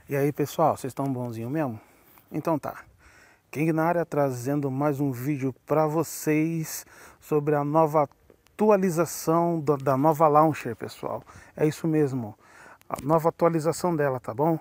E aí pessoal, vocês estão bonzinho mesmo? Então tá, King na área trazendo mais um vídeo para vocês sobre a nova atualização da nova Launcher, pessoal. É isso mesmo, a nova atualização dela, tá bom?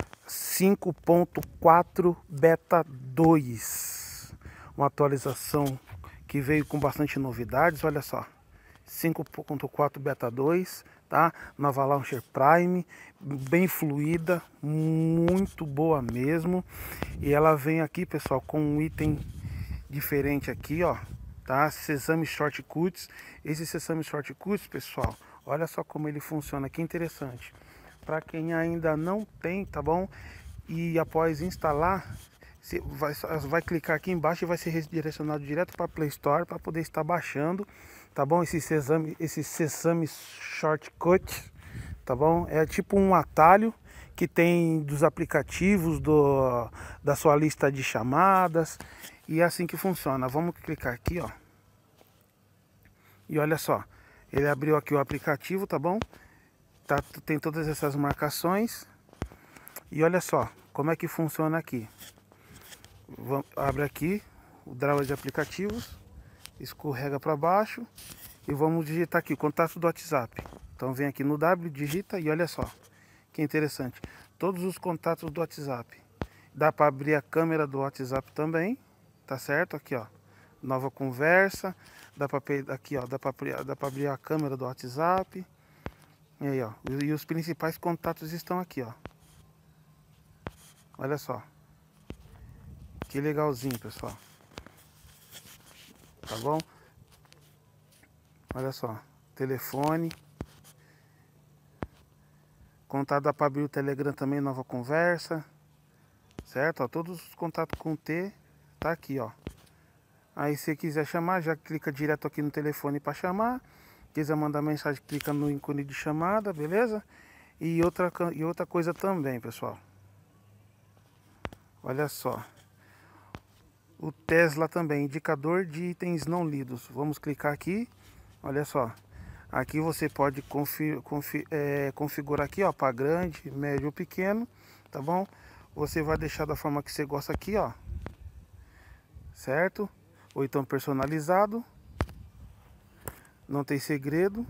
5.4 Beta 2, uma atualização que veio com bastante novidades, olha só. 5.4 Beta 2, tá? Nova Launcher Prime, bem fluida, muito boa mesmo. E ela vem aqui, pessoal, com um item diferente aqui, ó, tá? Sesame Shortcuts. Esse Sesame Shortcuts, pessoal, olha só como ele funciona, que interessante. Para quem ainda não tem, tá bom? E após instalar, você vai clicar aqui embaixo e vai ser redirecionado direto para a Play Store para poder estar baixando, tá bom? Esse Sesame Shortcut, tá bom? É tipo um atalho que tem dos aplicativos da sua lista de chamadas, e é assim que funciona. Vamos clicar aqui, ó. E olha só, ele abriu aqui o aplicativo, tá bom? Tá, tem todas essas marcações. E olha só como é que funciona aqui. Abre aqui o drawer de aplicativos, escorrega para baixo e vamos digitar aqui o contato do WhatsApp. Então vem aqui no W, digita e olha só que interessante, todos os contatos do WhatsApp. Dá para abrir a câmera do WhatsApp também, tá certo? Aqui ó, nova conversa, dá para aqui ó, dá para abrir a câmera do WhatsApp. E aí ó, e os principais contatos estão aqui ó. Olha só. Que legalzinho, pessoal. Tá bom? Olha só. Telefone. Contato para abrir o Telegram também, nova conversa. Certo? Ó, todos os contatos com T tá aqui, ó. Aí se quiser chamar, já clica direto aqui no telefone para chamar. Quiser mandar mensagem, clica no ícone de chamada, beleza? E outra coisa também, pessoal. Olha só. O Tesla também, indicador de itens não lidos. Vamos clicar aqui, olha só. Aqui você pode configurar aqui, ó, para grande, médio ou pequeno, tá bom? Você vai deixar da forma que você gosta aqui, ó, certo? Ou então personalizado, não tem segredo.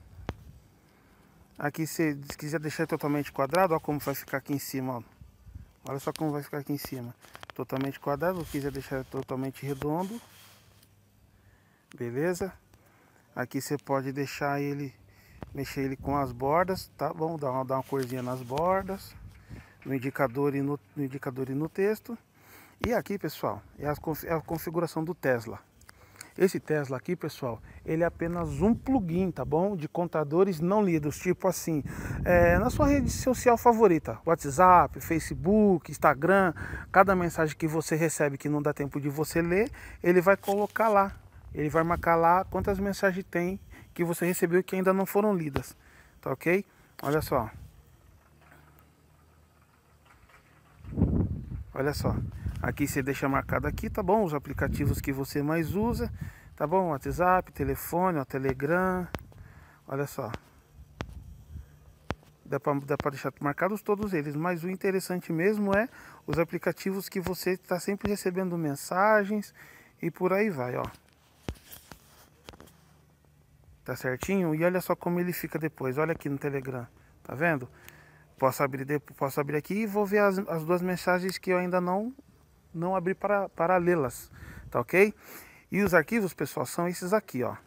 Aqui se quiser deixar totalmente quadrado, ó como vai ficar aqui em cima, ó. Olha só como vai ficar aqui em cima. Totalmente quadrado, se quiser deixar totalmente redondo. Beleza? Aqui você pode deixar ele, mexer ele com as bordas, tá bom? Dar uma corzinha nas bordas, no indicador e no texto. E aqui, pessoal, é a configuração do Tesla. Esse Tesla aqui, pessoal, ele é apenas um plugin, tá bom? De contadores não lidos, tipo assim, na sua rede social favorita, WhatsApp, Facebook, Instagram, cada mensagem que você recebe que não dá tempo de você ler, ele vai colocar lá, ele vai marcar lá quantas mensagens tem que você recebeu que ainda não foram lidas, tá ok? Olha só. Olha só. Aqui você deixa marcado aqui, tá bom? Os aplicativos que você mais usa, tá bom? WhatsApp, telefone, ó, Telegram. Olha só. Dá pra deixar marcados todos eles, mas o interessante mesmo é os aplicativos que você está sempre recebendo mensagens e por aí vai, ó. Tá certinho? E olha só como ele fica depois, olha aqui no Telegram, tá vendo? Posso abrir aqui e vou ver as duas mensagens que eu ainda não abri para lê-las, tá ok? E os arquivos, pessoal, são esses aqui, ó.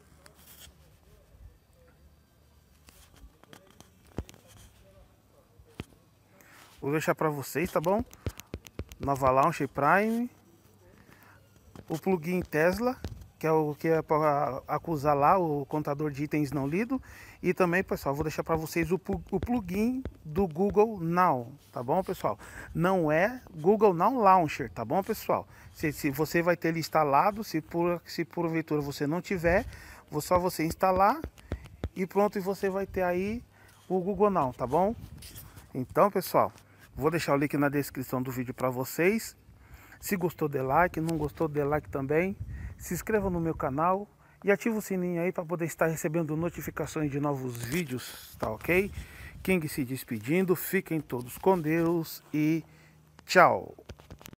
Vou deixar para vocês, tá bom? Nova Launcher Prime, o plugin Tesla, que é para acusar lá o contador de itens não lido, e também, pessoal, vou deixar para vocês o plugin do Google Now, tá bom, pessoal? Não é Google Now Launcher, tá bom, pessoal? Se você vai ter ele instalado, se porventura você não tiver, só você instalar e pronto, e você vai ter aí o Google Now, tá bom? Então, pessoal, vou deixar o link na descrição do vídeo para vocês. Se gostou, dê like, não gostou, dê like também. Se inscreva no meu canal e ative o sininho aí para poder estar recebendo notificações de novos vídeos, tá ok? King se despedindo. Fiquem todos com Deus e tchau.